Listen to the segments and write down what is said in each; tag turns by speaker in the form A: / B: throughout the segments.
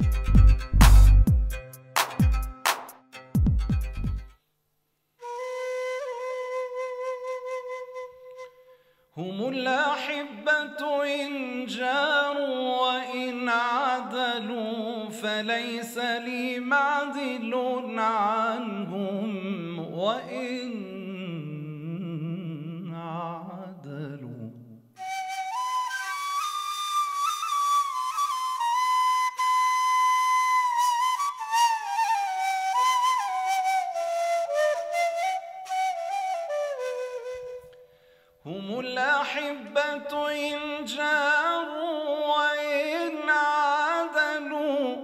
A: هم الأحبة إن جاروا وإن عدلوا، فليس لي معدل عنهم وإن عدلوا. هم الأحبة إن جاروا وإن عدلوا،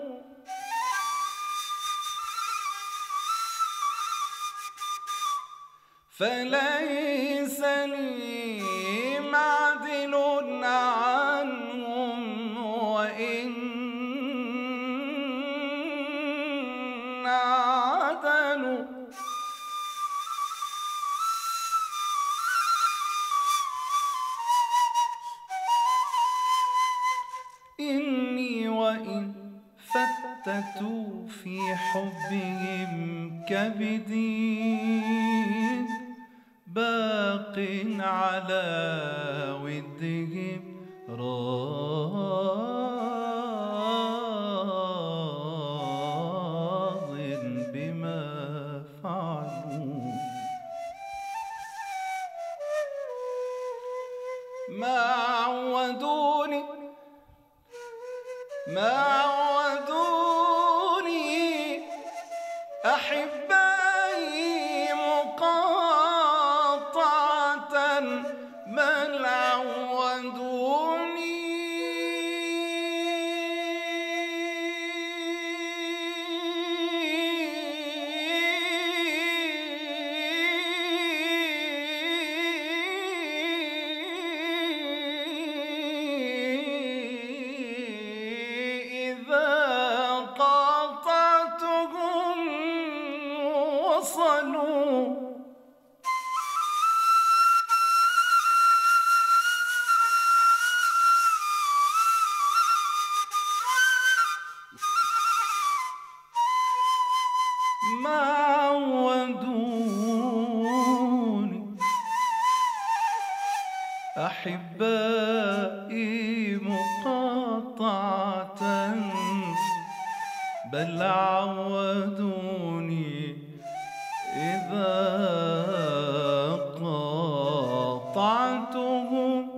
A: فليس لي معدل عنهم وإن عدلوا. إني وإن فتتوا في حبهم كبدي، باق على ودهم راض بما فعلوا. ما عودوني أحبائي مقاطعة، بل عودوني وصلوا. ما عودوني أحبائي مقاطعة، بل عودوني إذا قاطعتهم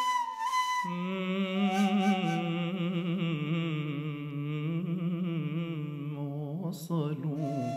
A: وصلوا.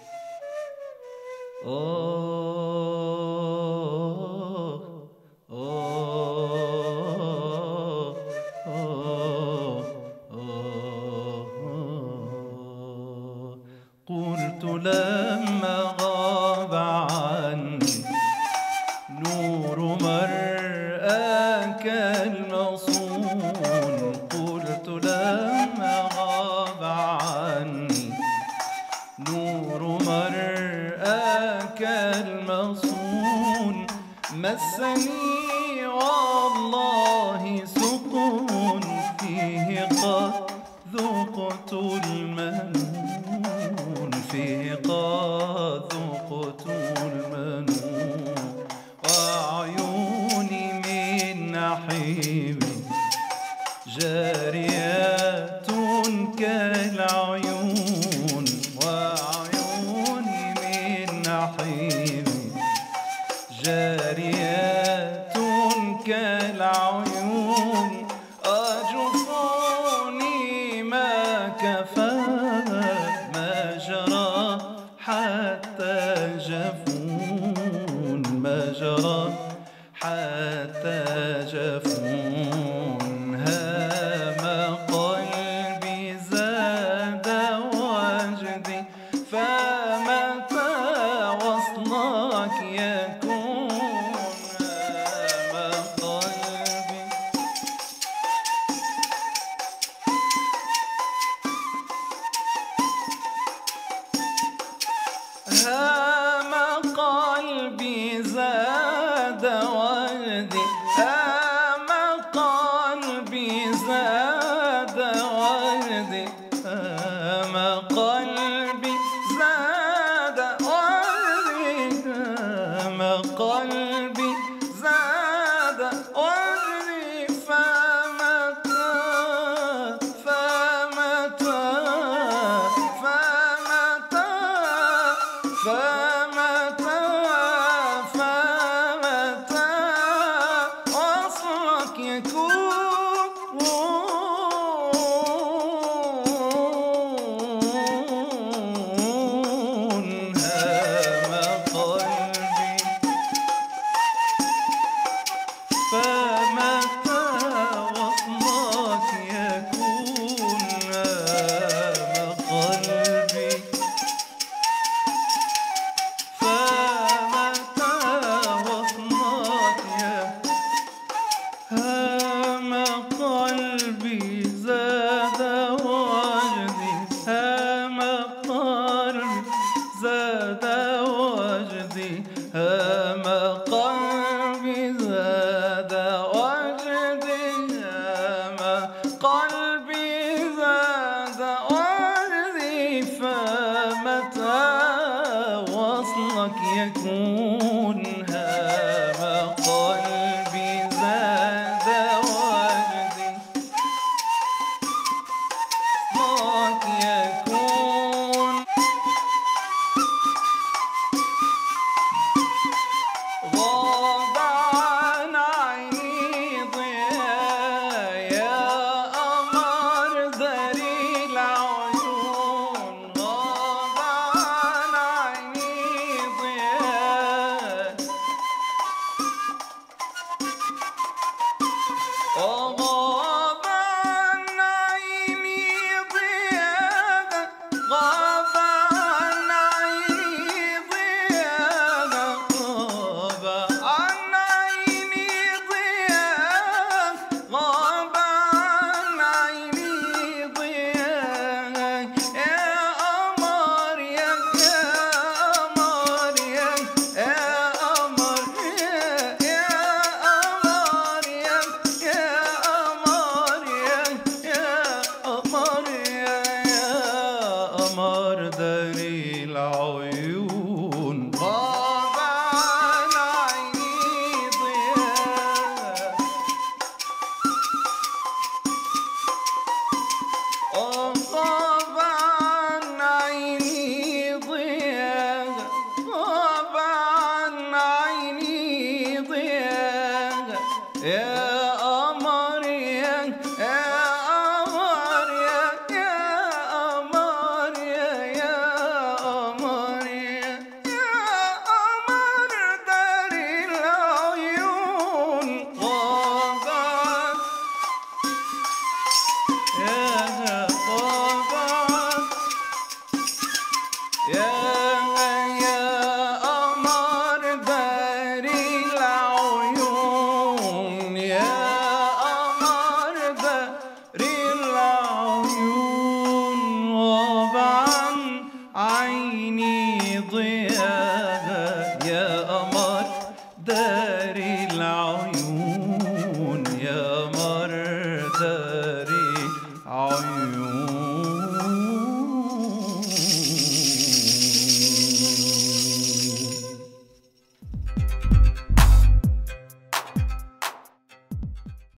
A: قلت لما غاب عني نور مرآك المصون، قلت لما غاب عني نور مرآك المصون، مسني والله سكون فيه قد ذقت المنون، فيه قد ذقت المنون. وعيوني من نحيبي جاريات كالعيون، وعيوني من نحيبي جاريات كالعيون، أجفوني ما كفى ما جرى حتى جفون، ما جرى حتى جفون. هام قلبي زاد وجدي، فمتى وصلك يكون. هام قلبي هام قلبي زاد وجدي، هام قلبي زاد وجدي، فمتى فمتى فمتى فمتى فمتى وصلك يكون فمتى وصلك يكون هام قلبي، فمتى وصلك هام قلبي زاد وجدي، هام قلبي زاد وجدي، هام قلبي زاد وجدي، هام قلبي زاد وجدي، فمتى وصلك يكون هام قلبي زاد وجدي، وصلك يكون غاب عن عيني ضياء، يا قمر داري العيون، غاب عن عيني ضياء، غاب عن عيني ضياء، غاب عن عيني ضياء، غاب عن عيني ضياء، غاب عن عيني ضياء، يا قمر يا قمر يا قمر يا قمر يا قمر يا قمر داري العيون، غاب عن عيني ضياء، غاب عن عيني ضياء، غاب عن عيني ضياء، يا قمر يا قمر يا قمر يا قمر يا قمر داري العيون، غاب يا غاب يا قمر داري العيون، يا قمر داري العيون، غاب عن عيني ضياء، يا قمر داري العيون، يا قمر داري العيون.